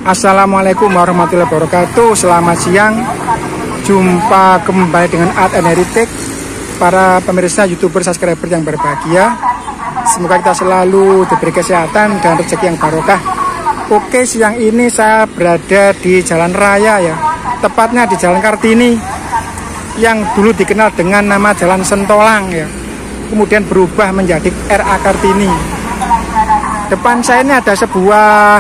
Assalamualaikum warahmatullahi wabarakatuh. Selamat siang. Jumpa kembali dengan Art and Heritage. Para pemirsa, YouTuber, subscriber yang berbahagia. Semoga kita selalu diberi kesehatan dan rezeki yang barokah. Oke, siang ini saya berada di Jalan Raya ya. Tepatnya di Jalan Kartini yang dulu dikenal dengan nama Jalan Sentolang ya. Kemudian berubah menjadi RA Kartini. Depan saya ini ada sebuah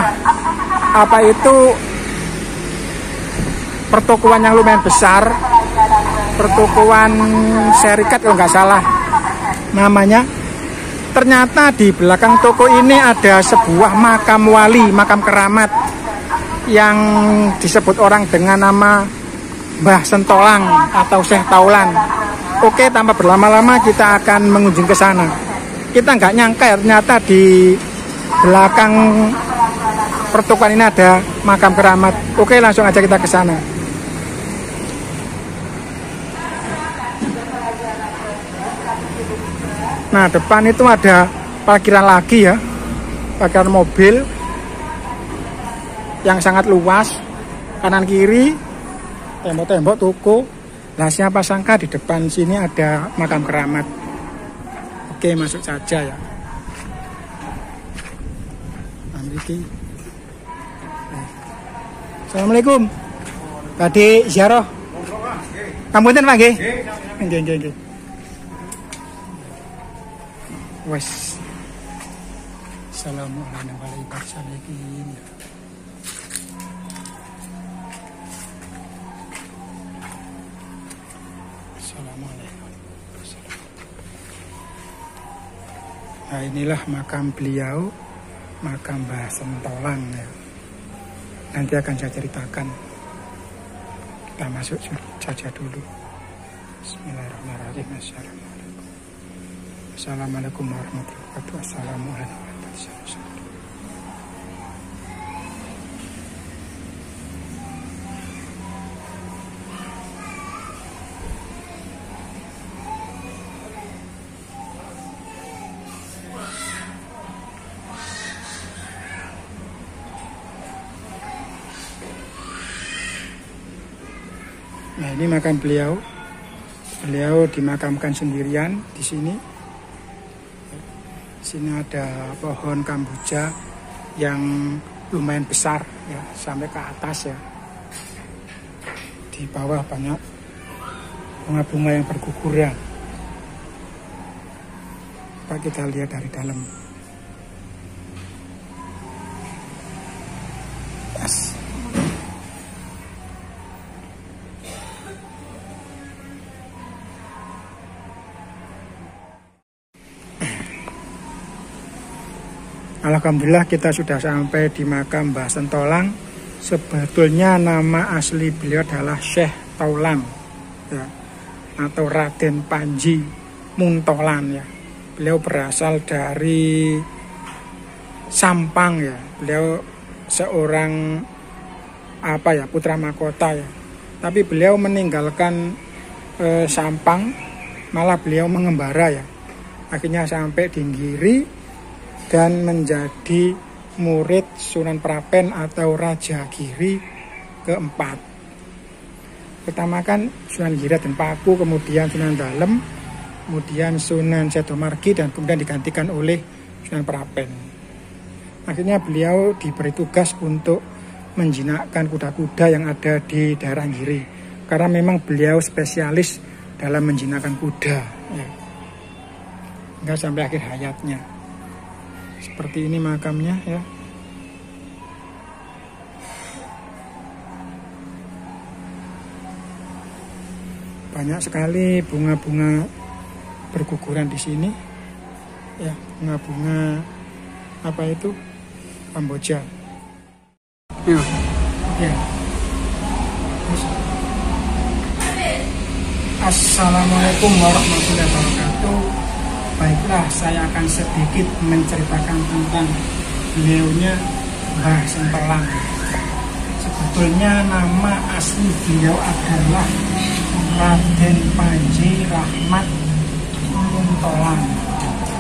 pertokoan yang lumayan besar, pertokoan Serikat kalau nggak salah namanya. Ternyata di belakang toko ini ada sebuah makam wali, makam keramat yang disebut orang dengan nama Mbah Sentolang atau Syekh Taulan. Oke, tanpa berlama-lama kita akan mengunjungi ke sana. Kita nggak nyangka ya, ternyata di belakang pertokoan ini ada makam keramat. Oke, langsung aja kita ke sana. Nah, depan itu ada parkiran lagi ya, parkiran mobil yang sangat luas. Kanan kiri tembok-tembok toko. Nah, siapa sangka di depan sini ada makam keramat. Oke, masuk saja ya. Assalamualaikum. Tadi ziarah. Kampunten Pak nggih. Nggih. Wes. Assalamualaikum warahmatullahi. Assalamualaikum. Nah, inilah makam beliau, makam Mbah Sentolang ya. Nanti akan saya ceritakan. Kita masuk saja dulu. Bismillahirrahmanirrahim. Assalamualaikum warahmatullahi wabarakatuh. Assalamualaikum warahmatullahi wabarakatuh. Nah, ini makam beliau. Beliau dimakamkan sendirian di sini. Di sini ada pohon kamboja yang lumayan besar ya, sampai ke atas ya. Di bawah banyak bunga-bunga yang berguguran. Coba kita lihat dari dalam. Yes. Alhamdulillah kita sudah sampai di makam Mbah Sentolang. Sebetulnya nama asli beliau adalah Syekh Taulan ya, atau Raden Panji Muntolan ya. Beliau berasal dari Sampang ya. Beliau seorang putra mahkota ya. Tapi beliau meninggalkan Sampang, malah beliau mengembara ya. Akhirnya sampai di Giri dan menjadi murid Sunan Prapen atau Raja Giri keempat. Pertama kan Sunan Giri dan Paku, kemudian Sunan Dalem, kemudian Sunan Setomargi, dan kemudian digantikan oleh Sunan Prapen. Akhirnya beliau diberi tugas untuk menjinakkan kuda-kuda yang ada di daerah Giri, karena memang beliau spesialis dalam menjinakkan kuda ya. Hingga sampai akhir hayatnya. Seperti ini makamnya ya. Banyak sekali bunga-bunga berguguran di sini. Ya, bunga-bunga kamboja. Ya. Assalamualaikum warahmatullahi wabarakatuh. Baiklah, saya akan sedikit menceritakan tentang beliaunya Mbah Sentolang. Sebetulnya nama asli beliau adalah Raden Panji Rahmat Muntolan.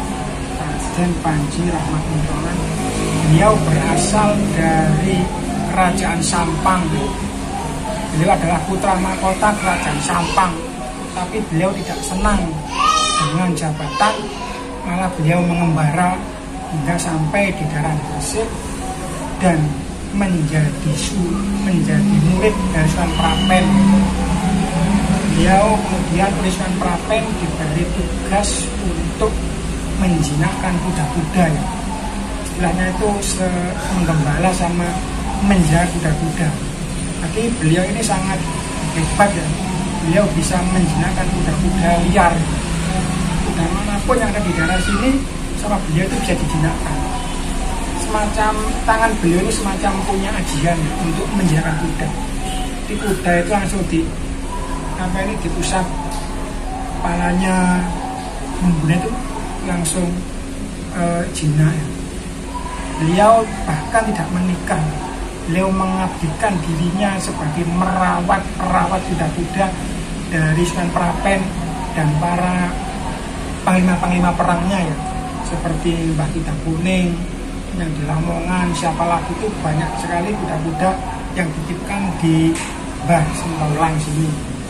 Raden Panji Rahmat Muntolan. Beliau berasal dari Kerajaan Sampang. Beliau adalah putra mahkota Kerajaan Sampang, tapi beliau tidak senang dengan jabatan, malah beliau mengembara hingga sampai di daerah Gresik dan menjadi murid dari Sunan Prapen. Beliau kemudian oleh Sunan Prapen diberi tugas untuk menjinakkan kuda-kuda ya. Istilahnya itu menggembala sama menjaga kuda-kuda. Tapi beliau ini sangat hebat ya. Beliau bisa menjinakkan kuda-kuda liar. Kuda manapun yang ada di daerah sini sama beliau itu bisa dijinakkan. Semacam tangan beliau ini semacam punya ajian untuk menjinakkan kuda. Di kuda itu langsung diusap kepalanya, bumbunya itu langsung jinak ya. Beliau bahkan tidak menikah. Beliau mengabdikan dirinya sebagai merawat kuda-kuda dari Sunan Prapen dan para panglima-panglima perangnya ya, seperti Mbah Kita Kuning yang di Lamongan, siapa lagi itu banyak sekali kuda-kuda yang dititipkan di Mbah Sentaulang sini.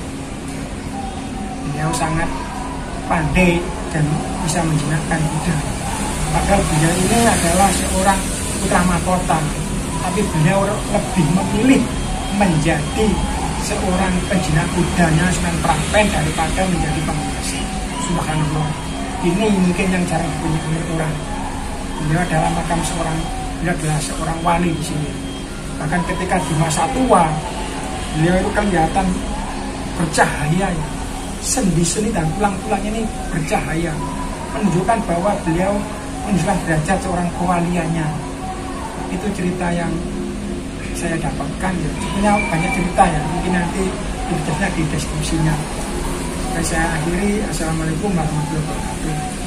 Beliau sangat pandai dan bisa menjinakkan kuda. Padahal beliau ini adalah seorang putra mahkota, tapi beliau lebih memilih menjadi seorang penjinak kudanya Sunan Prapen daripada menjadi penguasa. Subhanallah. Ini mungkin yang jarang dipunyai orang. Beliau adalah beliau adalah seorang wali di sini. Bahkan ketika di masa tua, beliau itu kelihatan bercahaya ya. Sendi-sendi dan tulang-tulangnya ini bercahaya, menunjukkan bahwa beliau menunjukkan derajat seorang kewaliannya. Itu cerita yang saya dapatkan ya. Sebenarnya banyak cerita ya, mungkin nanti detailnya di deskripsinya. Saya akhiri. Assalamualaikum warahmatullahi wabarakatuh.